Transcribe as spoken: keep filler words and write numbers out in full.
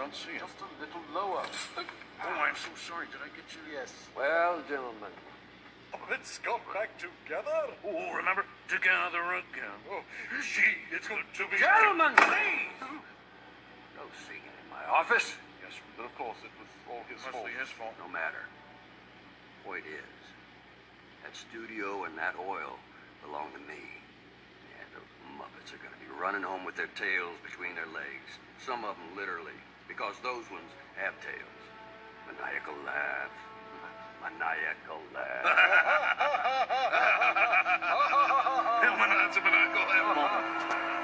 don't see him. Just a little lower. Oh, I'm so sorry. Did I get you? Yes. Well, gentlemen. Let's go back together. Oh, remember? Together again. Oh, gee, it's good to be... Gentlemen, please! No singing in my office. Yes, but of course, it was all his fault. Mostly his fault. No matter. Point is, that studio and that oil belong to me. And those Muppets are going to be running home with their tails between their legs. Some of them literally, because those ones have tails. Maniacal laugh. Maniacal laugh. Maniacal laugh.